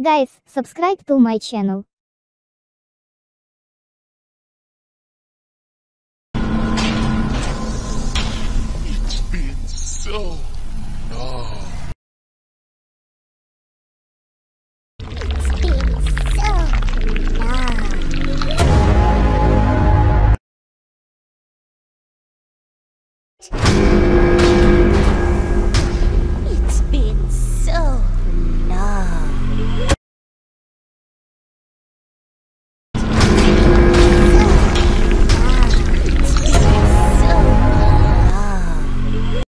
Guys, subscribe to my channel. It's been so